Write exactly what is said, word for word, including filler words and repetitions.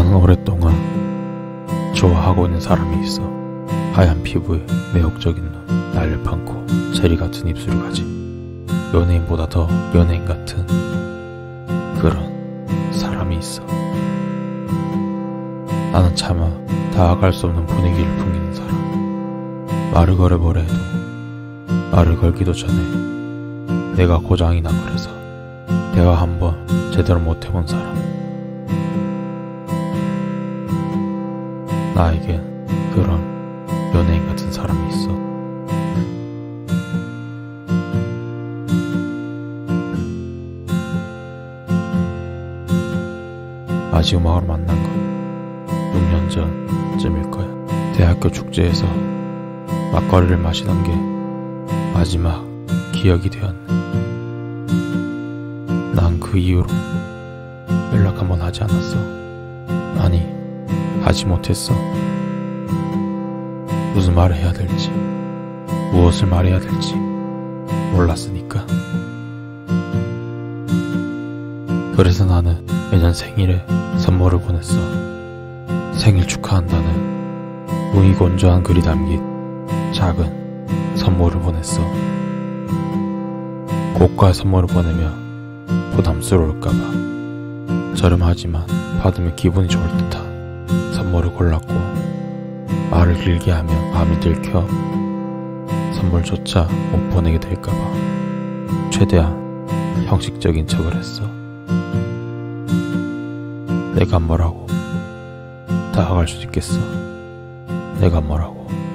나는 오랫동안 좋아하고 있는 사람이 있어. 하얀 피부에 매혹적인 눈, 날렵한 코, 체리 같은 입술을 가진 연예인보다 더 연예인 같은 그런 사람이 있어. 나는 차마 다가갈 수 없는 분위기를 풍기는 사람. 말을 걸어보려 해도 말을 걸기도 전에 내가 고장이 나버려서 대화 한번 제대로 못해본 사람. 나에겐 그런 연예인 같은 사람이 있어. 마지막으로 만난 건 육 년 전쯤일 거야. 대학교 축제에서 막걸리를 마시던 게 마지막 기억이 되었네. 난 그 이후로 연락 한번 하지 않았어. 아니, 하지 못했어. 무슨 말을 해야 될지, 무엇을 말해야 될지 몰랐으니까. 그래서 나는 매년 생일에 선물을 보냈어. 생일 축하한다는 무의곤조한 글이 담긴 작은 선물을 보냈어. 고가 선물을 보내면 부담스러울까봐 저렴하지만 받으면 기분이 좋을 듯한 선물을 골랐고, 말을 길게 하면 마음이 들켜 선물조차 못 보내게 될까봐 최대한 형식적인 척을 했어. 내가 뭐라고 다가갈 수 있겠어? 내가 뭐라고